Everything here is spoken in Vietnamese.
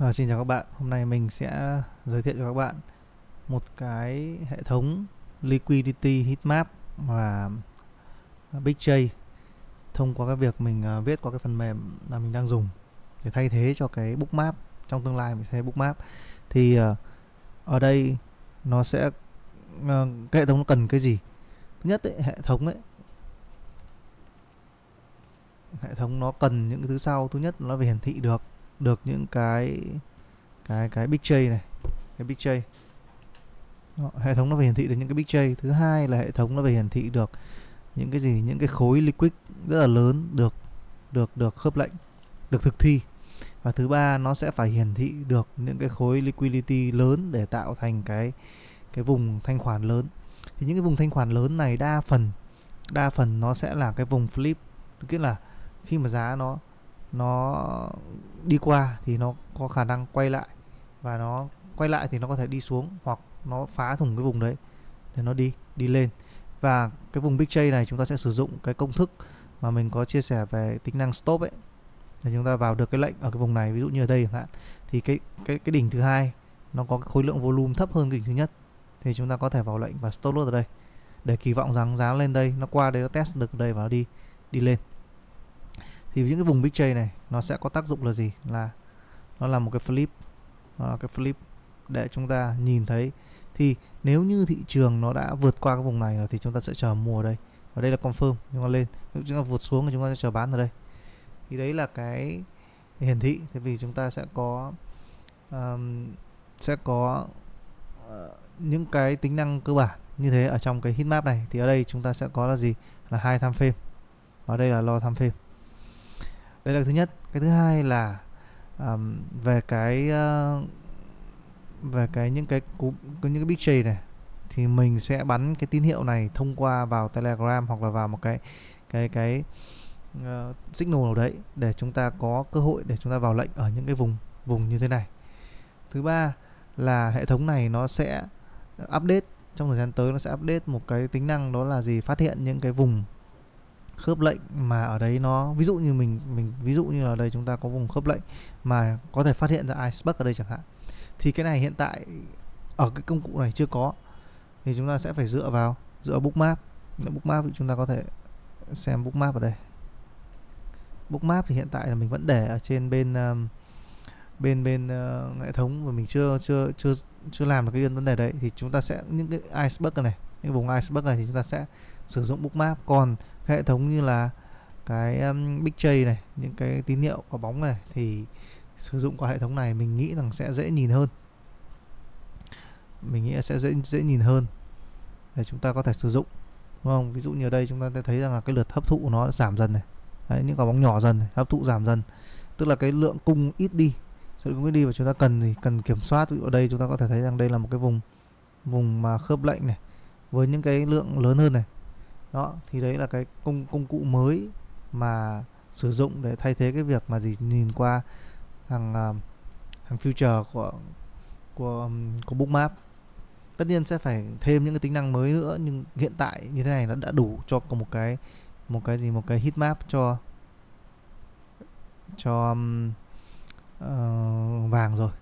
Xin chào các bạn, hôm nay mình sẽ giới thiệu cho các bạn một cái hệ thống Liquidity Heatmap và BigJ thông qua cái việc mình viết qua cái phần mềm mà mình đang dùng để thay thế cho cái bookmap. Trong tương lai mình sẽ bookmap thì ở đây nó sẽ cái hệ thống nó cần cái gì. Thứ nhất ấy, hệ thống nó cần những cái thứ sau. Thứ nhất nó phải hiển thị được những cái BigJ này, cái BigJ. Hệ thống nó phải hiển thị được những cái BigJ. Thứ hai là hệ thống nó phải hiển thị được những cái gì, những cái khối liquid rất là lớn được khớp lệnh, được thực thi. Và thứ ba nó sẽ phải hiển thị được những cái khối liquidity lớn để tạo thành cái vùng thanh khoản lớn. Thì những cái vùng thanh khoản lớn này đa phần nó sẽ là cái vùng flip, tức là khi mà giá nó đi qua thì nó có khả năng quay lại, và nó quay lại thì nó có thể đi xuống hoặc nó phá thủng cái vùng đấy để nó đi lên. Và cái vùng BigJ này chúng ta sẽ sử dụng cái công thức mà mình có chia sẻ về tính năng stop ấy, để chúng ta vào được cái lệnh ở cái vùng này. Ví dụ như ở đây chẳng hạn, thì cái đỉnh thứ hai nó có cái khối lượng volume thấp hơn cái đỉnh thứ nhất, thì chúng ta có thể vào lệnh và stop loss ở đây để kỳ vọng rằng giá lên đây, nó qua đây, nó test được ở đây và nó đi lên. Thì những cái vùng BigJ này nó sẽ có tác dụng là gì, là nó là một cái flip, để chúng ta nhìn thấy. Thì nếu như thị trường nó đã vượt qua cái vùng này rồi thì chúng ta sẽ chờ mua ở đây, và đây là confirm. Chúng ta lên, nếu chúng ta vượt xuống thì chúng ta sẽ chờ bán ở đây. Thì đấy là cái hiển thị. Thế vì chúng ta sẽ có những cái tính năng cơ bản như thế ở trong cái heatmap này. Thì ở đây chúng ta sẽ có là gì, là 2 time frame, và đây là lo time frame. Đây là thứ nhất. Cái thứ hai là về những cái BigJ này, thì mình sẽ bắn cái tín hiệu này thông qua vào Telegram hoặc là vào một cái signal nào đấy để chúng ta có cơ hội để chúng ta vào lệnh ở những cái vùng như thế này. Thứ ba là hệ thống này nó sẽ update trong thời gian tới, nó sẽ update một cái tính năng, đó là gì, phát hiện những cái vùng khớp lệnh mà ở đấy nó, ví dụ như mình ví dụ như là đây chúng ta có vùng khớp lệnh mà có thể phát hiện ra iceberg ở đây chẳng hạn. Thì cái này hiện tại ở cái công cụ này chưa có, thì chúng ta sẽ phải dựa bookmap. Bookmap thì chúng ta có thể xem bookmap ở đây. Bookmap thì hiện tại là mình vẫn để ở trên bên hệ thống, và mình chưa làm được cái vấn đề đấy. Thì chúng ta sẽ những cái iceberg này, những vùng iceberg này thì chúng ta sẽ sử dụng bookmap. Còn cái hệ thống như là cái BigJ này, những cái tín hiệu có bóng này, thì sử dụng qua hệ thống này mình nghĩ rằng sẽ dễ nhìn hơn. Mình nghĩ là sẽ dễ nhìn hơn để chúng ta có thể sử dụng, đúng không? Ví dụ như ở đây chúng ta thấy rằng là cái lượt hấp thụ nó giảm dần này. Đấy, những quả bóng nhỏ dần này, hấp thụ giảm dần, tức là cái lượng cung ít đi, và chúng ta cần kiểm soát. Ví dụ ở đây chúng ta có thể thấy rằng đây là một cái vùng mà khớp lệnh này với những cái lượng lớn hơn này. Đó, thì đấy là cái công cụ mới mà sử dụng để thay thế cái việc mà nhìn qua thằng future của bookmap. Tất nhiên sẽ phải thêm những cái tính năng mới nữa, nhưng hiện tại như thế này nó đã đủ cho một cái heatmap cho vàng rồi.